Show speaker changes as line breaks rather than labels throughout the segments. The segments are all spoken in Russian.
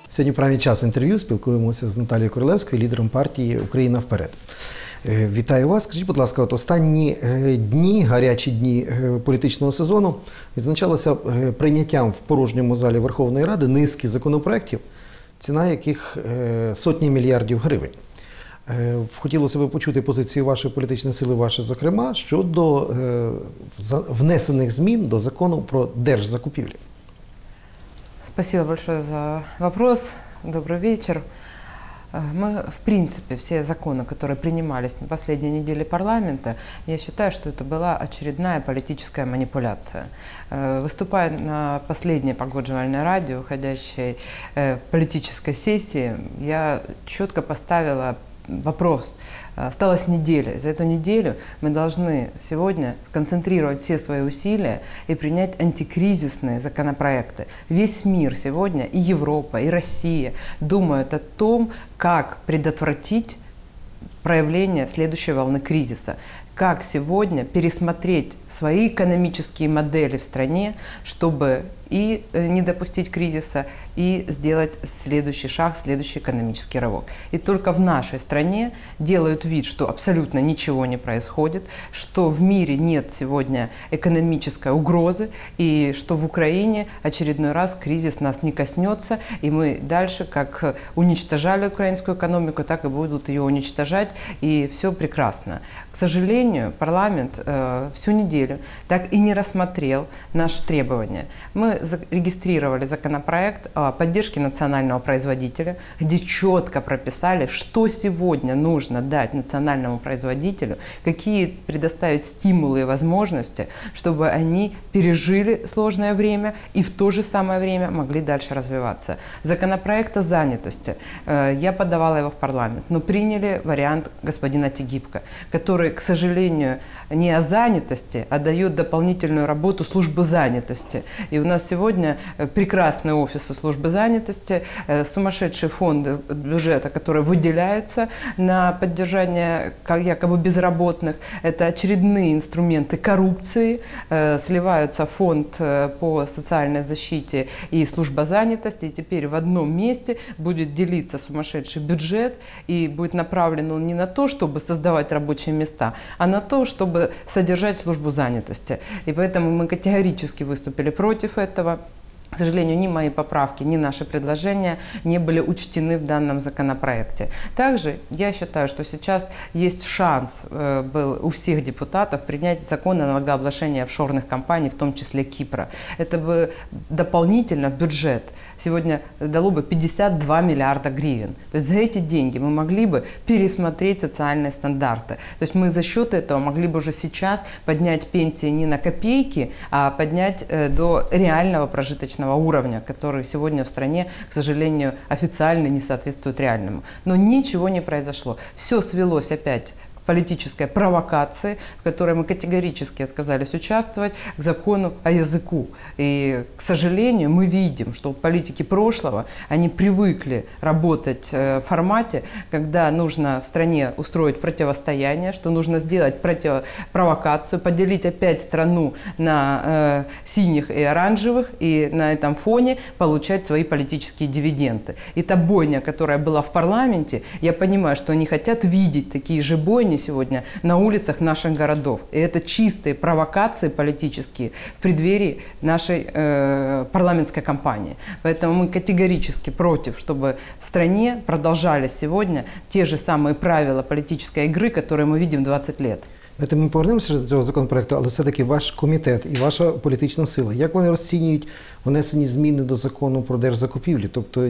Сьогодні «Правий час» інтерв'ю спілкуємося з Наталією Королевською, лідером партії «Україна вперед». Вітаю вас. Скажіть, будь ласка, останні дні, гарячі дні політичного сезону відзначалися прийняттям в порожньому залі Верховної Ради низки законопроєктів, ціна яких сотні мільярдів гривень. Хотілося б почути позицію вашої політичної сили, вашої, зокрема, щодо внесених змін до закону про держзакупівлі.
Спасибо большое за вопрос. Добрый вечер. Мы, в принципе, все законы, которые принимались на последней неделе парламента, я считаю, что это была очередная политическая манипуляция. Выступая на последней погоджевальной радио, уходящей политической сессии, я четко поставила вопрос. Осталась неделя. За эту неделю мы должны сегодня сконцентрировать все свои усилия и принять антикризисные законопроекты. Весь мир сегодня, и Европа, и Россия, думают о том, как предотвратить проявление следующей волны кризиса. Как сегодня пересмотреть свои экономические модели в стране, чтобы и не допустить кризиса, и сделать следующий шаг, следующий экономический рывок. И только в нашей стране делают вид, что абсолютно ничего не происходит, что в мире нет сегодня экономической угрозы, и что в Украине очередной раз кризис нас не коснется, и мы дальше, как уничтожали украинскую экономику, так и будут ее уничтожать, и все прекрасно. К сожалению, парламент всю неделю так и не рассмотрел наши требования. Мы зарегистрировали законопроект о поддержке национального производителя, где четко прописали, что сегодня нужно дать национальному производителю, какие предоставить стимулы и возможности, чтобы они пережили сложное время и в то же самое время могли дальше развиваться. Законопроект о занятости. Я подавала его в парламент, но приняли вариант господина Тегибко, который, к сожалению, не о занятости, а дает дополнительную работу службы занятости. И у нас сегодня прекрасные офисы службы занятости, сумасшедшие фонды бюджета, которые выделяются на поддержание якобы безработных. Это очередные инструменты коррупции. Сливаются фонд по социальной защите и служба занятости. И теперь в одном месте будет делиться сумасшедший бюджет. И будет направлен он не на то, чтобы создавать рабочие места, а на то, чтобы содержать службу занятости. И поэтому мы категорически выступили против этого. К сожалению, ни мои поправки, ни наши предложения не были учтены в данном законопроекте. Также я считаю, что сейчас есть шанс был у всех депутатов принять закон о налогообложении офшорных компаний, в том числе Кипра. Это бы дополнительно в бюджет сегодня дало бы 52 миллиарда гривен. То есть за эти деньги мы могли бы пересмотреть социальные стандарты. То есть мы за счет этого могли бы уже сейчас поднять пенсии не на копейки, а поднять до реального прожиточного уровня, который сегодня в стране, к сожалению, официально не соответствует реальному. Но ничего не произошло. Все свелось опять к политической провокации, в которой мы категорически отказались участвовать, к закону о языку. И, к сожалению, мы видим, что политики прошлого, они привыкли работать в формате, когда нужно в стране устроить противостояние, что нужно сделать провокацию, поделить опять страну на синих и оранжевых, и на этом фоне получать свои политические дивиденды. И та бойня, которая была в парламенте, я понимаю, что они хотят видеть такие же бойни сегодня на улицах наших городов. И это чистые провокации политические в преддверии нашей парламентской кампании. Поэтому мы категорически против, чтобы в стране продолжались сегодня те же самые правила политической игры, которые мы видим 20 лет.
Ми повернемося до цього законопроекту, але все-таки ваш комітет і ваша політична сила, як вони розцінюють внесені зміни до закону про держзакупівлі? Тобто,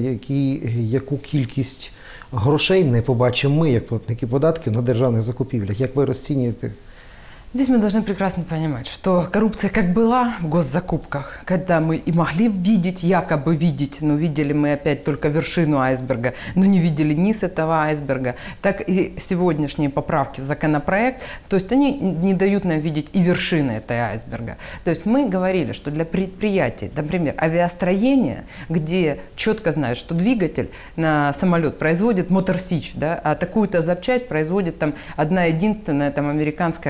яку кількість грошей не побачимо ми, як платники податків, на державних закупівлях? Як ви розцінюєте?
Здесь мы должны прекрасно понимать, что коррупция как была в госзакупках, когда мы и могли видеть, якобы видеть, но видели мы опять только вершину айсберга, но не видели низ этого айсберга, так и сегодняшние поправки в законопроект, то есть они не дают нам видеть и вершины этой айсберга. То есть мы говорили, что для предприятий, например, авиастроения, где четко знают, что двигатель на самолет производит Мотор Сич, да, а такую-то запчасть производит там одна единственная там американская компания.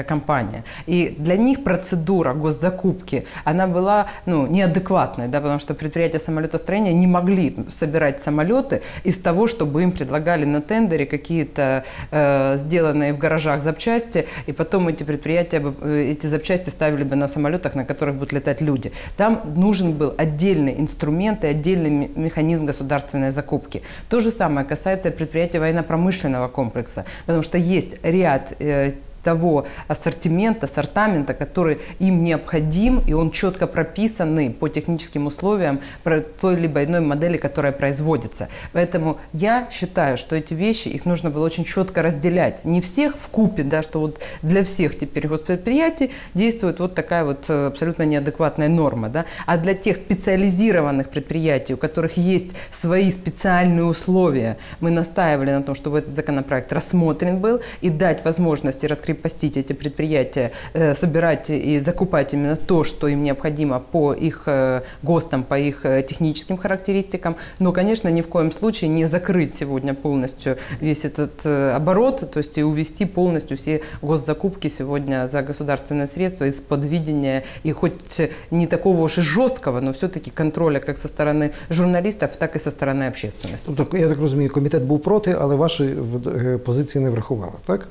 понимания. И для них процедура госзакупки, она была неадекватной, да, потому что предприятия самолетостроения не могли собирать самолеты из того, чтобы им предлагали на тендере какие-то сделанные в гаражах запчасти, и потом эти предприятия, эти запчасти ставили бы на самолетах, на которых будут летать люди. Там нужен был отдельный инструмент и отдельный механизм государственной закупки. То же самое касается предприятий военно-промышленного комплекса, потому что есть ряд того ассортамента, который им необходим, и он четко прописанный по техническим условиям про той либо иной модели, которая производится. Поэтому я считаю, что эти вещи, их нужно было очень четко разделять. Не всех вкупе, да, что вот для всех теперь госпредприятий действует вот такая вот абсолютно неадекватная норма, да, а для тех специализированных предприятий, у которых есть свои специальные условия, мы настаивали на том, чтобы этот законопроект рассмотрен был и дать возможность раскрепостить эти предприятия, собирать и закупать именно то, что им необходимо по их ГОСТам, по их техническим характеристикам. Но, конечно, ни в коем случае не закрыть сегодня полностью весь этот оборот, то есть и увести полностью все госзакупки сегодня за государственные средства из-под видения и хоть не такого уж и жесткого, но все-таки контроля как со стороны журналистов, так и со стороны общественности.
Тобто, я так розумію, комітет був проти, але ваші позиції не врахували, так?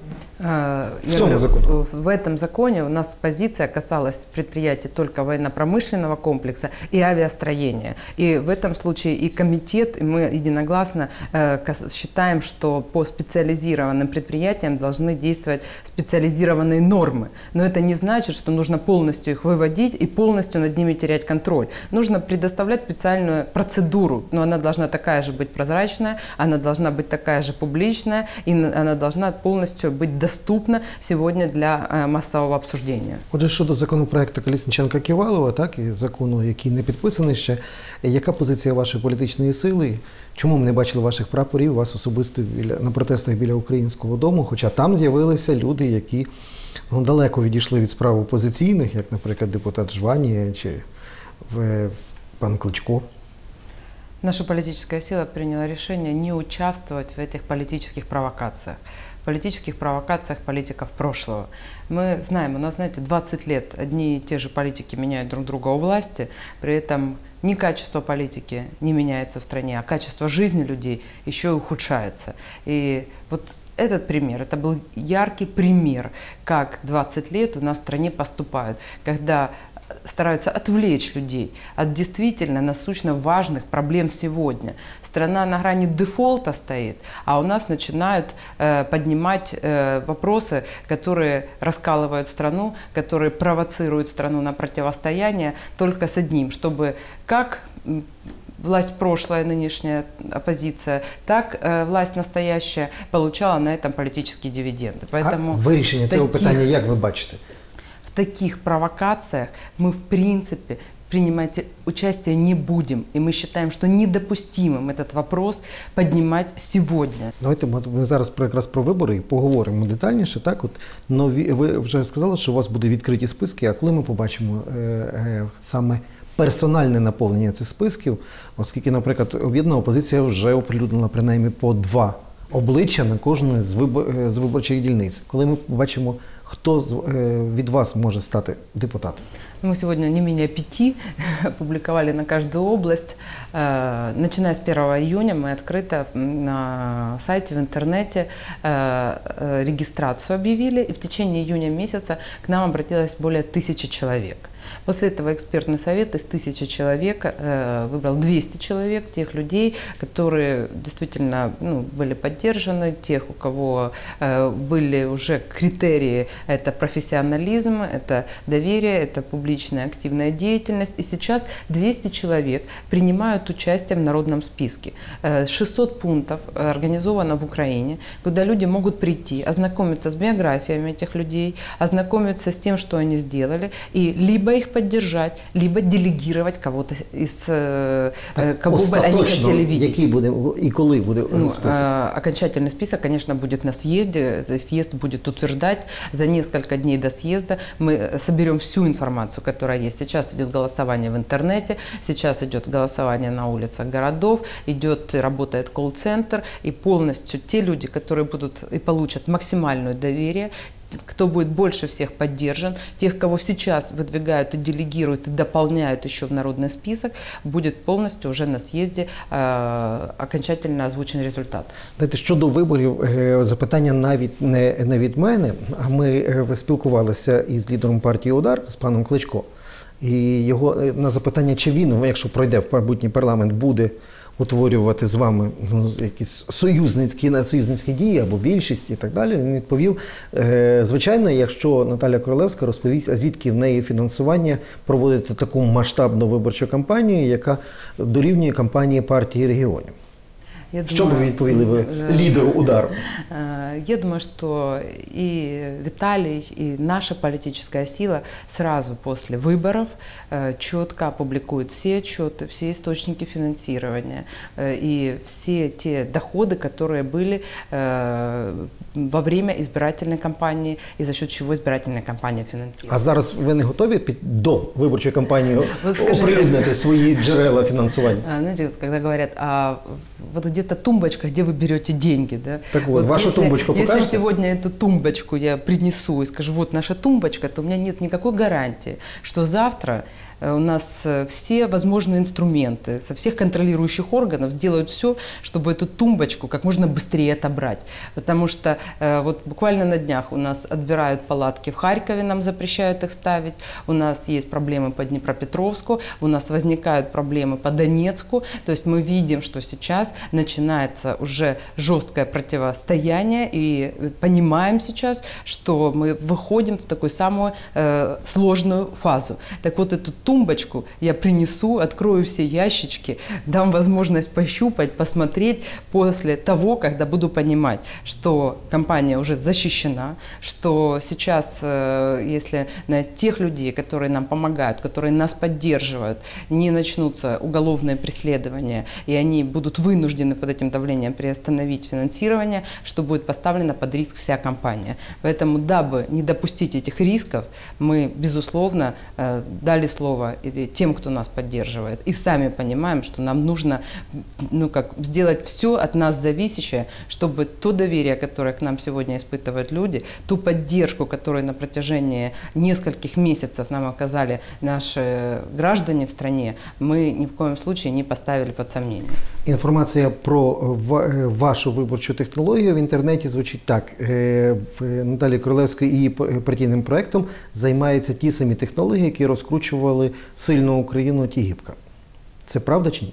В этом законе у нас позиция касалась предприятий только военно-промышленного комплекса и авиастроения. И в этом случае и комитет, и мы единогласно считаем, что по специализированным предприятиям должны действовать специализированные нормы. Но это не значит, что нужно полностью их выводить и полностью над ними терять контроль. Нужно предоставлять специальную процедуру, но она должна такая же быть прозрачная, она должна быть такая же публичная, и она должна полностью быть доступна сегодня для массового обсуждения.
Отже, щодо законопроекту Колесніченка-Ківалова, так, і закону, який не підписаний ще, яка позиція вашої політичної сили? Чому ми не бачили ваших прапорів, вас особисто на протестах біля Українського дому, хоча там з'явилися люди, які далеко відійшли від справ опозиційних, як, наприклад, депутат Жванія чи пан Кличко?
Наша политическая сила приняла решение не участвовать в этих политических провокациях. Политических провокациях политиков прошлого. Мы знаем, у нас, знаете, 20 лет одни и те же политики меняют друг друга у власти, при этом ни качество политики не меняется в стране, а качество жизни людей еще и ухудшается. И вот этот пример, это был яркий пример, как 20 лет у нас в стране поступают, когда стараются отвлечь людей от действительно насущно важных проблем сегодня. Страна на грани дефолта стоит, а у нас начинают поднимать вопросы, которые раскалывают страну, которые провоцируют страну на противостояние только с одним, чтобы как власть прошлая, нынешняя оппозиция, так власть настоящая получала на этом политические дивиденды.
Поэтому вирішення цього питання як ви бачите?
В таких провокациях мы, в принципе, принимать участие не будем. И мы считаем, что недопустимым этот вопрос поднимать сегодня.
Давайте ми зараз якраз про вибори і поговоримо детальніше. Так, от нові, ви вже сказали, що у вас будуть відкриті списки, а коли ми побачимо саме персональне наповнення цих списків, оскільки, наприклад, об'єднана опозиція вже оприлюднила принаймні по 2 обличчя на кожну з виборчих дільниць. Коли ми побачимо, хто від вас може стати депутатом?
Мы сегодня не менее 5 опубликовали на каждую область. Начиная с 1 июня мы открыто на сайте, в интернете регистрацию объявили. И в течение июня месяца к нам обратилось более 1000 человек. После этого экспертный совет из 1000 человек выбрал 200 человек, тех людей, которые действительно были поддержаны, тех, у кого были уже критерии, это профессионализм, это доверие, это публичная активная деятельность. И сейчас 200 человек принимают участие в народном списке. 600 пунктов организовано в Украине, куда люди могут прийти, ознакомиться с биографиями этих людей, ознакомиться с тем, что они сделали, и либо их поддержать, либо делегировать кого-то из кого бы они хотели видеть.
Який буде і коли буде список?
Окончательный список, конечно, будет на съезде. Съезд будет утверждать за несколько дней до съезда. Мы соберем всю информацию, которая есть. Сейчас идет голосование в интернете, сейчас идет голосование на улицах городов, работает колл-центр, и полностью те люди, которые будут и получат максимальное доверие, кто будет больше всех поддержан, тех, кого сейчас выдвигают и делегируют, и дополняют еще в народный список, будет полностью уже на съезде окончательно озвучен результат.
Знаєте, щодо виборів, запитання навіть не від мене, а ми спілкувалися із лідером партії «Удар», з паном Кличко, і його на запитання, чи він, якщо пройде в майбутній парламент, буде утворювати з вами якісь союзницькі дії або більшість і так далі, він відповів, звичайно, якщо Наталія Королевська розповість, а звідки в неї фінансування проводити таку масштабну виборчу кампанію, яка дорівнює кампанії партії регіонів. Що б ви відповіли ви лідеру «Удару»?
Я думаю, что и Виталий, и наша политическая сила сразу после выборов четко опубликует все отчеты, все источники финансирования и все те доходы, которые были во время избирательной кампании и за счет чего избирательная кампания финансировалась.
А зараз ви не готові до виборчої кампанії оприлюднити свої джерела фінансування?
Знаете, когда говорят, вот где-то тумбочка, где вы берете деньги, да?
Так вот, вашу тумбочку покажете?
Если сегодня эту тумбочку я принесу и скажу, вот наша тумбочка, то у меня нет никакой гарантии, что завтра у нас все возможные инструменты со всех контролирующих органов сделают все, чтобы эту тумбочку как можно быстрее отобрать. Потому что вот буквально на днях у нас отбирают палатки в Харькове, нам запрещают их ставить, у нас есть проблемы по Днепропетровску, у нас возникают проблемы по Донецку. То есть мы видим, что сейчас начинается уже жесткое противостояние и понимаем сейчас, что мы выходим в такую самую сложную фазу. Так вот, эту тумбочку я принесу, открою все ящички, дам возможность пощупать, посмотреть после того, когда буду понимать, что компания уже защищена, что сейчас, если на тех людей, которые нам помогают, которые нас поддерживают, не начнутся уголовные преследования, и они будут вынуждены под этим давлением приостановить финансирование, что будет поставлена под риск вся компания. Поэтому, дабы не допустить этих рисков, мы, безусловно, дали слово тем, кто нас поддерживает, и сами понимаем, что нам нужно сделать все от нас зависящее, чтобы то доверие, которое к нам сегодня испытывают люди, ту поддержку, которую на протяжении нескольких месяцев нам оказали наши граждане в стране, мы ни в коем случае не поставили под сомнение.
Інформація про вашу виборчу технологію в інтернеті звучить так. В Наталії Королевської і її партійним проєктом займаються ті самі технології, які розкручували сильну Україну Тігіпка. Це правда чи ні?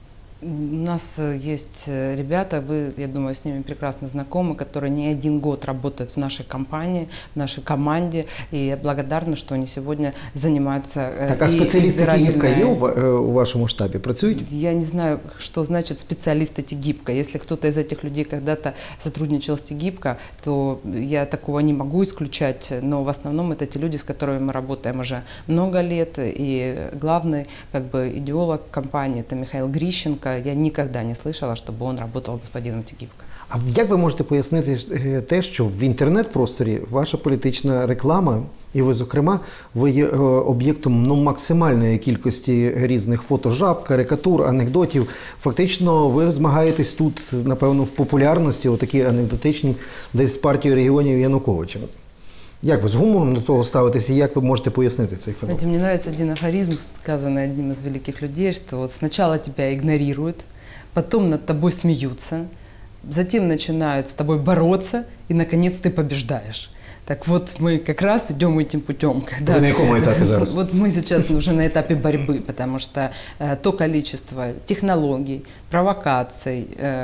У нас есть ребята, вы, я думаю, с ними прекрасно знакомы, которые не один год работают в нашей компании, в нашей команде, и я благодарна, что они сегодня занимаются
Так, а спеціалісти Тігіпка є у вашому штабі? Працюють?
Я не знаю, что значит специалисты Тигибко. Если кто-то из этих людей когда-то сотрудничал с Тигибко, то я такого не могу исключать, но в основном это те люди, с которыми мы работаем уже много лет, и главный идеолог компании – это Михаил Грищенко. Я никогда не слышала, чтобы он работал с господином Тигибко.
А як ви можете пояснити те, що в інтернет-просторі ваша політична реклама, і ви, зокрема, ви є об'єктом максимальної кількості різних фотожаб, карикатур, анекдотів. Фактично, ви змагаєтесь тут, напевно, в популярності, отакі анекдотичні, десь з партією регіонів Януковича. Як ви з гумором до того ставитесь, і як ви можете пояснити цей феномен?
Знаете, мне нравится один афоризм, сказанный одним из великих людей, что вот сначала тебя игнорируют, потом над тобой смеются, затем начинают с тобой бороться, и, наконец, ты побеждаешь. Так вот, мы как раз идем этим путем. Когда...
Вы на каком этапе зараз?
Вот мы сейчас уже на этапе борьбы, потому что то количество технологий, провокаций,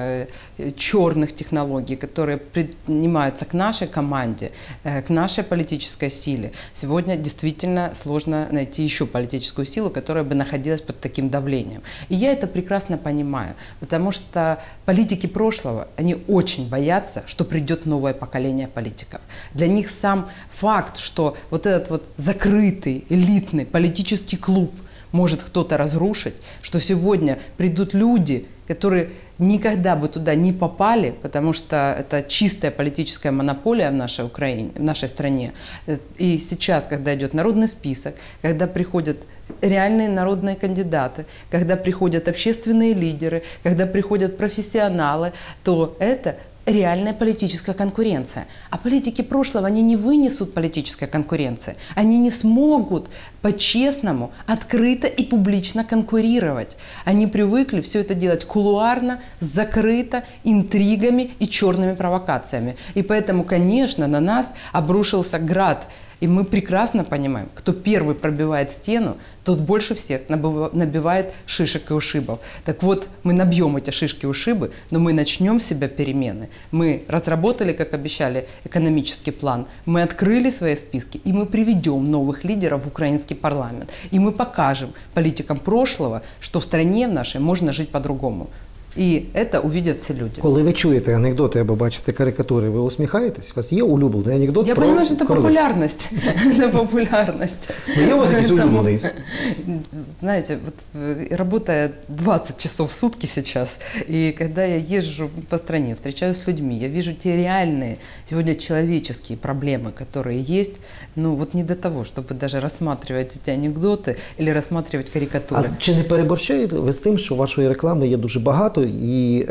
черных технологий, которые принимаются к нашей команде, к нашей политической силе, сегодня действительно сложно найти еще политическую силу, которая бы находилась под таким давлением. И я это прекрасно понимаю, потому что политики прошлого, они очень боятся, что придет новое поколение политиков. Для них сам факт, что вот этот вот закрытый, элитный политический клуб может кто-то разрушить, что сегодня придут люди, которые никогда бы туда не попали, потому что это чистая политическая монополия в нашей Украине, в нашей стране. И сейчас, когда идет народный список, когда приходят реальные народные кандидаты, когда приходят общественные лидеры, когда приходят профессионалы, то это реальная политическая конкуренция. А политики прошлого, они не вынесут политической конкуренции. Они не смогут по-честному, открыто и публично конкурировать. Они привыкли все это делать кулуарно, закрыто, интригами и черными провокациями. И поэтому, конечно, на нас обрушился град. И мы прекрасно понимаем, кто первый пробивает стену, тот больше всех набивает шишек и ушибов. Так вот, мы набьем эти шишки и ушибы, но мы начнем с себя перемены. Мы разработали, как обещали, экономический план, мы открыли свои списки, и мы приведем новых лидеров в украинский парламент. И мы покажем политикам прошлого, что в стране нашей можно жить по-другому. І це увидять всі люди.
Коли ви чуєте анекдоти або бачите карикатури, ви усміхаєтесь? У вас є улюблений анекдот?
Я
про
розумію, що це
королевство?
популярність. Це популярність.
Ну, є у вас якийсь улюблений?
Знаете, вот работая 20 часов в сутки сейчас, и когда я езжу по стране, встречаюсь с людьми, я вижу те реальные, сегодня человеческие проблемы, которые есть, ну вот не до того, чтобы даже рассматривать эти анекдоты или рассматривать карикатуры.
А чи не переборщаєте ви з тим, що вашої реклами є дуже багато, і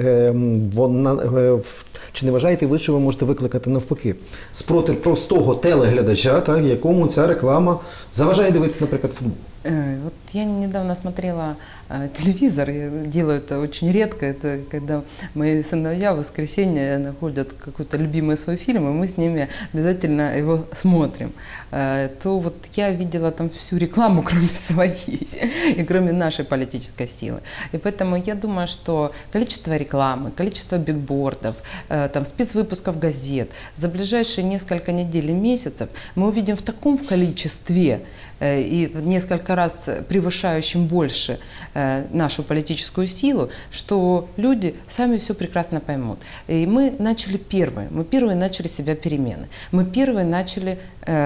чи не вважаєте ви, що ви можете викликати навпаки спротив простого телеглядача, так, якому ця реклама заважає дивитися, наприклад, футбол?
Вот я недавно смотрела телевизор, я делаю это очень редко, это когда мои сыновья в воскресенье находят какой-то любимый свой фильм, и мы с ними обязательно его смотрим. То вот я видела там всю рекламу, кроме своей, и кроме нашей политической силы. И поэтому я думаю, что количество рекламы, количество бигбордов, там, спецвыпусков газет за ближайшие несколько недель и месяцев мы увидим в таком количестве и в несколько раз превышающим больше нашу политическую силу, что люди сами все прекрасно поймут. И мы начали первые, начали себя перемены. Мы первые начали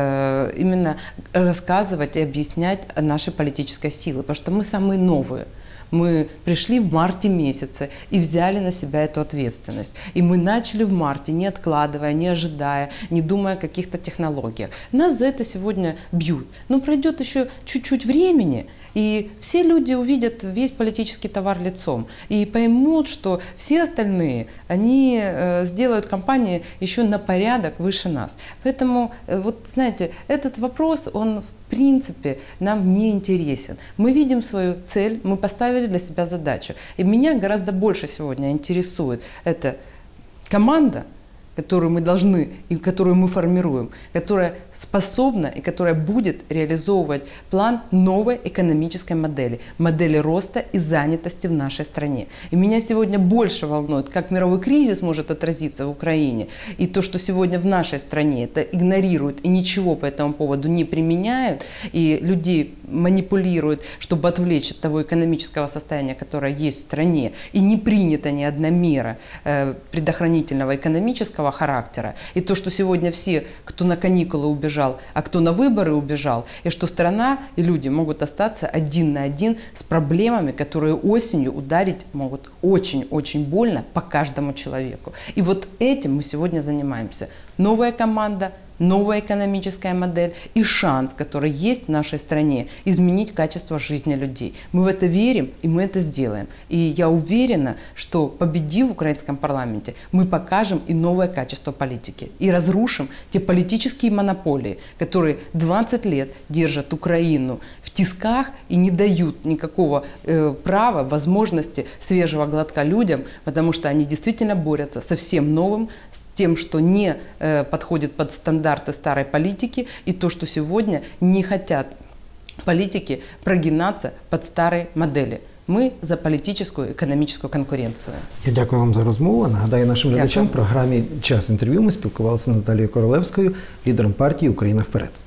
именно рассказывать и объяснять о нашей политической силе, потому что мы самые новые. Мы пришли в марте месяце и взяли на себя эту ответственность. И мы начали в марте, не откладывая, не ожидая, не думая о каких-то технологиях. Нас за это сегодня бьют. Но пройдет еще чуть-чуть времени, и все люди увидят весь политический товар лицом и поймут, что все остальные, они сделают кампании еще на порядок выше нас. Поэтому, вот знаете, этот вопрос, он в принципе нам не интересен. Мы видим свою цель, мы поставили для себя задачу. И меня гораздо больше сегодня интересует эта команда, которую мы должны и которую мы формируем, которая способна и которая будет реализовывать план новой экономической модели роста и занятости в нашей стране. И меня сегодня больше волнует, как мировой кризис может отразиться в Украине, и то, что сегодня в нашей стране это игнорируют и ничего по этому поводу не применяют, и людей манипулируют, чтобы отвлечь от того экономического состояния, которое есть в стране, и не принята ни одна мера предохранительного экономического характера. И то, что сегодня все, кто на каникулы убежал, а кто на выборы убежал, и что страна и люди могут остаться один на один с проблемами, которые осенью ударить могут очень-очень больно по каждому человеку. И вот этим мы сегодня занимаемся. Новая команда, новая экономическая модель и шанс, который есть в нашей стране, изменить качество жизни людей. Мы в это верим, и мы это сделаем. И я уверена, что победив в украинском парламенте, мы покажем и новое качество политики. И разрушим те политические монополии, которые 20 лет держат Украину в тисках и не дают никакого права, возможности свежего глотка людям, потому что они действительно борются со всем новым, с тем, что не подходит под стандарты старой политики, и то, что сегодня не хотят политики прогинаться под старые модели. Ми за політичну і економічну конкуренцію.
Я дякую вам за розмову. Нагадаю нашим глядачам, в програмі «Час інтерв'ю» ми спілкувалися з Наталією Королевською, лідером партії «Україна вперед».